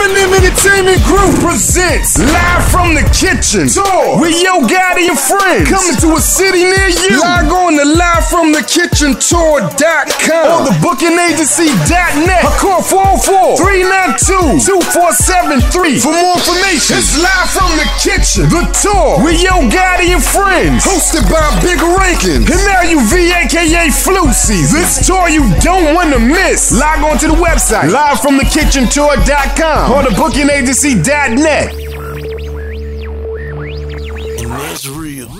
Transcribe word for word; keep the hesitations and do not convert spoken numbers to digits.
Eminem Entertainment Group presents Live from the Kitchen Tour with Yo Gotti and friends. Coming to a city near you. Log on to live from the kitchen tour dot com or the booking agency dot net. Or call four oh four, three nine two, two four seven three for more information. It's Live from the Kitchen, the tour with Yo Gotti and friends. Hosted by Big Rankin and L U V aka Flu Season. This tour you don't want to miss. Log on to the website live from the kitchen tour dot com or the booking agency dot net. And that's real.